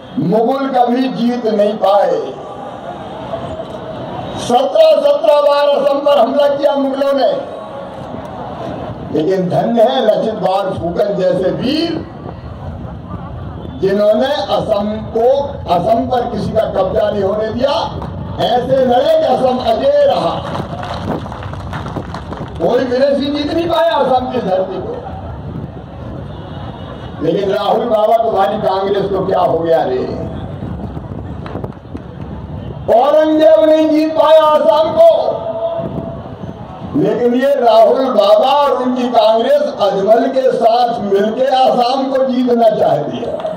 मुगल कभी जीत नहीं पाए। 17 बार असम पर हमला किया मुगलों ने, लेकिन धन्य है लचित बोरफुकन जैसे वीर जिन्होंने असम पर किसी का कब्जा नहीं होने दिया। ऐसे लड़े कि असम अजय रहा। कोई विदेशी जीत नहीं पाया असम की धरती को। लेकिन राहुल बाबा तुम्हारी कांग्रेस को क्या हो गया रे? औरंगजेब नहीं जीत पाया असम को, लेकिन ये राहुल बाबा और उनकी कांग्रेस अजमल के साथ मिलकर असम को जीतना चाहती है।